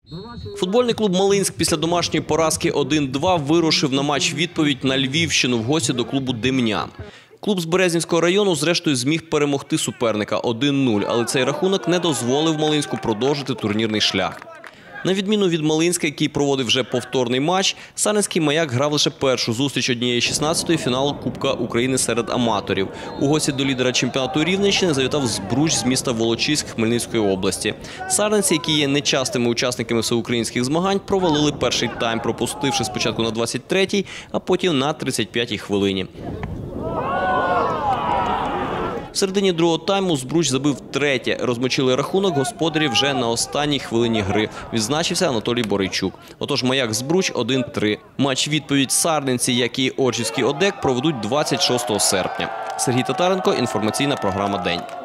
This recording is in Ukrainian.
Футбольний клуб «Малинськ» після домашньої поразки 1-2 вирушив на матч-відповідь на Львівщину в гості до клубу «Дем'ян». Клуб з Березнівського району зрештою зміг перемогти суперника 1-0, але цей рахунок не дозволив Малинську продовжити турнірний шлях. На відміну від Малинська, який проводив вже повторний матч, Сарненський «Маяк» грав лише першу зустріч однієї 16-ї фіналу Кубка України серед аматорів. У гості до лідера чемпіонату Рівненщини завітав Збруч з міста Волочиськ Хмельницької області. Сарненці, які є нечастими учасниками всеукраїнських змагань, провалили перший тайм, пропустивши спочатку на 23-й, а потім на 35-й хвилині. В середині другого тайму Збруч забив втретє. Розмочили рахунок господарів вже на останній хвилині гри. Відзначився Анатолій Борейчук. Отож, «Маяк-Збруч» 1-3. Матч-відповідь Сарненці, як і Оржівський ОДЕК, проведуть 26 серпня. Сергій Татаренко, інформаційна програма «День».